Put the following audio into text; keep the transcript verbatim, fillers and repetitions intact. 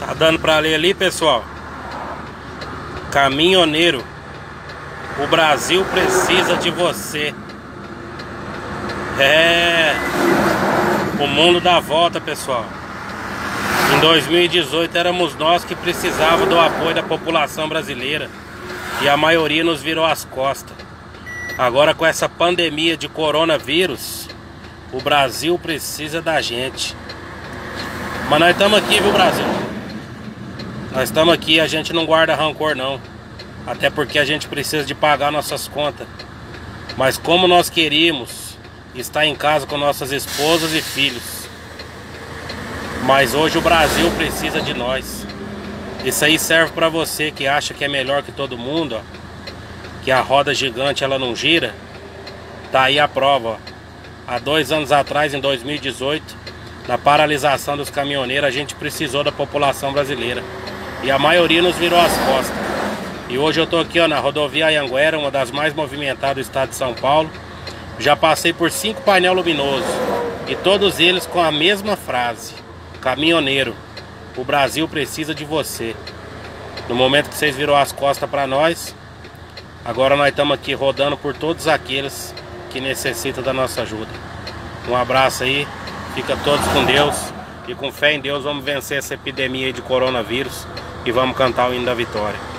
Tá dando pra ler ali, pessoal? Caminhoneiro, o Brasil precisa de você. É, o mundo dá volta, pessoal. Em dois mil e dezoito éramos nós que precisávamos do apoio da população brasileira e a maioria nos virou as costas. Agora, com essa pandemia de coronavírus, o Brasil precisa da gente. Mas nós estamos aqui, viu, Brasil? Nós estamos aqui, a gente não guarda rancor não. Até porque a gente precisa de pagar nossas contas. Mas como nós queríamos estar em casa com nossas esposas e filhos. Mas hoje o Brasil precisa de nós. Isso aí serve para você que acha que é melhor que todo mundo, ó, que a roda gigante ela não gira. Tá aí a prova, ó. Há dois anos atrás, em dois mil e dezoito, na paralisação dos caminhoneiros, a gente precisou da população brasileira. E a maioria nos virou as costas. E hoje eu tô aqui, ó, na rodovia Anhanguera, uma das mais movimentadas do estado de São Paulo. Já passei por cinco painéis luminosos. E todos eles com a mesma frase: caminhoneiro, o Brasil precisa de você. No momento que vocês viram as costas para nós, agora nós estamos aqui rodando por todos aqueles que necessitam da nossa ajuda. Um abraço aí, fica todos com Deus. E com fé em Deus vamos vencer essa epidemia de coronavírus. E vamos cantar o hino da vitória.